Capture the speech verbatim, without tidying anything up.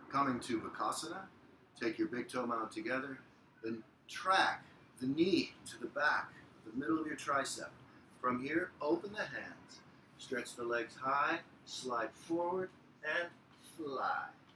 Coming to Bakasana, take your big toe mound together, then track the knee to the back, the middle of your tricep. From here, open the hands, stretch the legs high, slide forward, and fly.